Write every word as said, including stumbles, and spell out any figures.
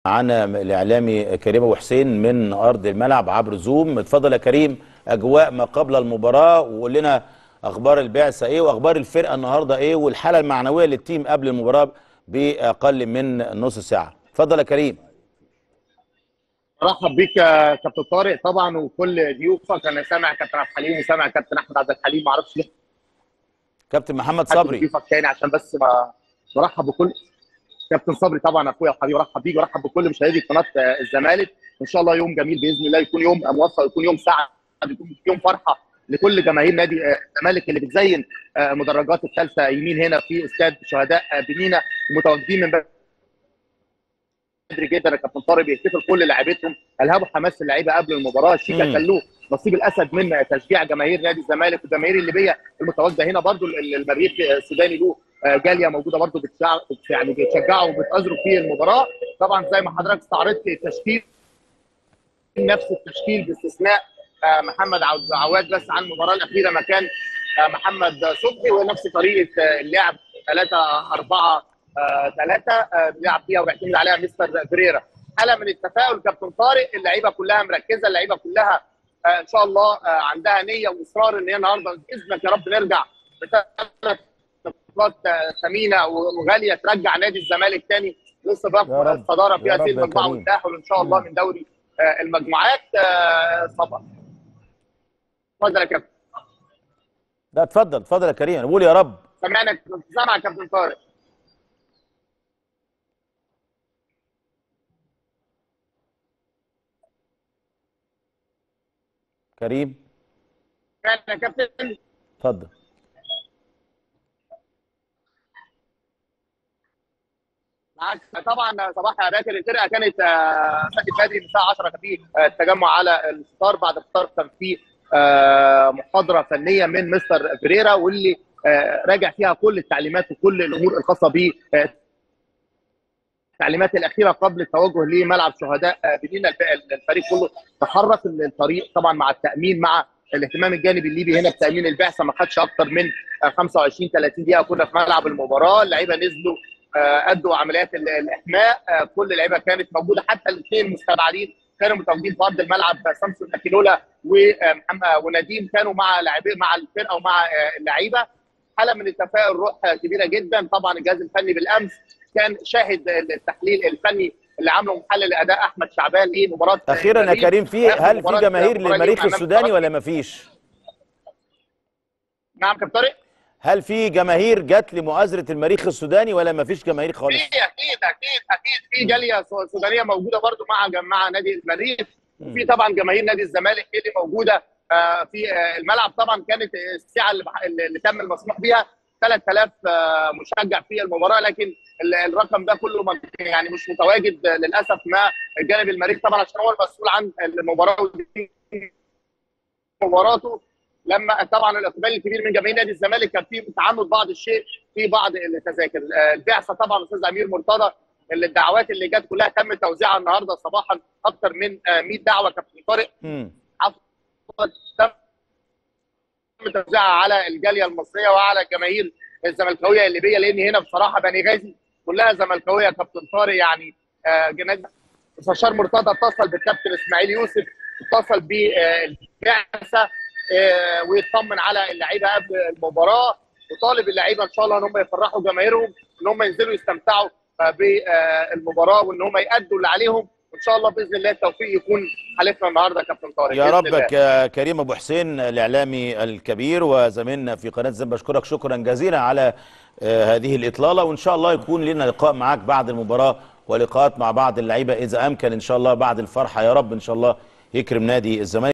معانا الاعلامي كريم ابو حسين من ارض الملعب عبر زوم. اتفضل يا كريم، اجواء ما قبل المباراه، وقول لنا اخبار البعثه ايه واخبار الفرقه النهارده ايه والحاله المعنويه للتيم قبل المباراه باقل من نص ساعه. اتفضل يا كريم. مرحب بيك يا كابتن طارق طبعا وكل ضيوفك. انا سامع كابتن عبد الحليم وسامع كابتن احمد عبد الحليم، ما اعرفش ليه كابتن محمد حد من صبري. ضيوفك تاني عشان بس ما برحب بكل كابتن صبري طبعا اخويا وحبيبي، برحب بيك ورحب بكل مشاهدي قناه الزمالك. ان شاء الله يوم جميل باذن الله، يكون يوم موفق، يكون يوم سعد، يكون يوم فرحه لكل جماهير نادي الزمالك اللي بتزين مدرجات الثالثه يمين هنا في استاد شهداء بنينا، ومتواجدين من بدري جدا يا كابتن طارق بيحتفل كل لاعيبتهم، الهبوا حماس اللعيبه قبل المباراه. شيكا كلوه نصيب الاسد من تشجيع جماهير نادي الزمالك والجماهير الليبيه المتواجده هنا، برضو المريخ السوداني له جاليه موجوده برضو بتشجع يعني بتشجعوا وبتأزروا في المباراه. طبعا زي ما حضرتك استعرضت التشكيل نفس التشكيل باستثناء محمد عواد بس عن المباراه الاخيره مكان محمد صبحي، ونفس طريقه اللعب ثلاثة أربعة ثلاثة بيلعب فيها وبيعتمد عليها مستر فيريرا. حاله من التفاؤل كابتن طارق، اللعيبه كلها مركزه، اللعيبه كلها ان شاء الله عندها نيه واصرار ان هي النهارده باذنك يا رب نرجع بثلاث نقاط ثمينه وغاليه ترجع نادي الزمالك ثاني لصداره الصداره في هذه المجموعه والتاهل ان شاء الله من دوري المجموعات. صباح اتفضل يا كابتن. لا اتفضل اتفضل يا كريم، انا بقول يا رب. سامعك سامع يا كابتن طارق. كريم يا كابتن اتفضل. معاك طبعا. صباح يا باكر، الفرقه كانت ساكت بدري من الساعه عشرة في التجمع على الفطار. بعد الفطار كان في محاضره فنيه من مستر فيريرا، واللي راجع فيها كل التعليمات وكل الامور الخاصه ب التعليمات الاخيره قبل التوجه لملعب شهداء بنينا. الفريق كله تحرك الطريق طبعا مع التامين، مع الاهتمام الجانبي الليبي هنا بتامين البعثه. ما خدش اكتر من خمسة وعشرين ثلاثين دقيقه كنا في ملعب المباراه. اللعيبه نزلوا ادوا عمليات الاحماء، كل اللعيبه كانت موجوده، حتى الاثنين المستبعدين كانوا متواجدين في ارض الملعب. سامسون اكينولا ونديم كانوا مع لاعبين مع الفرقه ومع اللعيبه. حاله من التفاؤل، روح كبيره جدا. طبعا الجهاز الفني بالامس كان شاهد التحليل الفني اللي عمله محلل اداء احمد شعبان لمباراه اخيرا يا كريم، في هل في جماهير للمريخ السوداني ولا ما فيش؟ نعم كابتن طارق، هل في جماهير جت لمؤازره المريخ السوداني ولا ما فيش جماهير خالص؟ في اكيد اكيد اكيد في جاليه سودانيه موجوده برضو مع مع نادي المريخ، وفي طبعا جماهير نادي الزمالك اللي موجوده في الملعب. طبعا كانت السعه اللي, اللي تم المسموح بها ثلاثة آلاف مشجع في المباراه، لكن الرقم ده كله يعني مش متواجد للاسف مع الجانب المريخ طبعا عشان هو المسؤول عن المباراه مباراته. لما طبعا الاقبال الكبير من جماهير نادي الزمالك كان في تعمد بعض الشيء في بعض التذاكر. البعثه طبعا استاذ امير مرتضى، اللي الدعوات اللي جت كلها تم توزيعها النهارده صباحا، اكثر من مئة دعوه كابتن طارق تم توزيعها على الجاليه المصريه وعلى الجماهير الزملكاويه الليبيه، لان هنا بصراحه بني غازي كلها زملكاويه يا كابتن طارق. يعني جنازه مستشار مرتضى اتصل بالكابتن اسماعيل يوسف، اتصل بالبعثه ويطمن على اللعيبه قبل المباراه، وطالب اللعيبه ان شاء الله ان هم يفرحوا جماهيرهم، ان هم ينزلوا يستمتعوا بالمباراه وان هم يأدوا اللي عليهم، وان شاء الله باذن الله التوفيق يكون حالفنا النهارده يا كابتن طارق. يا ربك يا كريم ابو حسين الاعلامي الكبير وزميلنا في قناه زم، بشكرك شكرا جزيلا على هذه الاطلاله، وان شاء الله يكون لنا لقاء معاك بعد المباراه ولقاءات مع بعض اللعيبه اذا امكن ان شاء الله بعد الفرحه. يا رب ان شاء الله يكرم نادي الزمالك.